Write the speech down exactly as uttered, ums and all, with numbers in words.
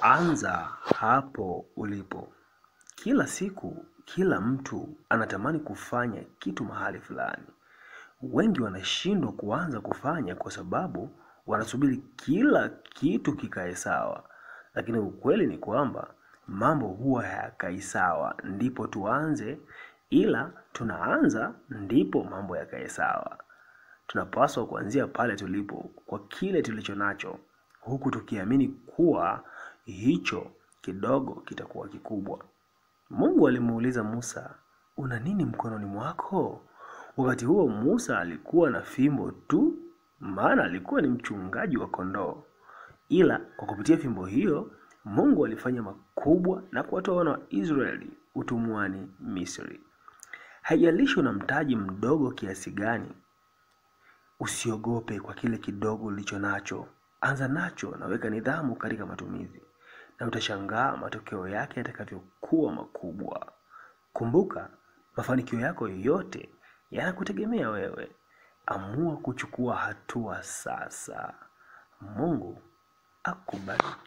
Anza hapo ulipo. Kila siku, kila mtu anatamani kufanya kitu mahali fulani. Wengi wanashindwa kuanza kufanya kwa sababu wanasubiri kila kitu kikae sawa. Lakini ukweli ni kwamba mambo huwa hayakai sawa ndipo tuanze, ila tunaanza ndipo mambo yakae sawa. Tunapaswa kuanzia pale tulipo kwa kile tulicho nacho, huku tukiamini kuwa hicho kidogo kitakuwa kikubwa. Mungu alimuuliza Musa, "Una nini mkononi mwako?" Wakati huo Musa alikuwa na fimbo tu, maana alikuwa ni mchungaji wa kondoo. Ila kwa kupitia fimbo hiyo, Mungu alifanya makubwa na kuwatoa wana wa Israeli utumwani Misri. Haijalishi una mtaji mdogo kiasi gani, usiogope kwa kile kidogo ulicho nacho. Anza nacho na weka nidhamu katika matumizi, na utashangaa matokeo yake yatakavyokuwa makubwa. Kumbuka, mafanikio yako yote yanakutegemea wewe. Amua kuchukua hatua sasa. Mungu akubariki.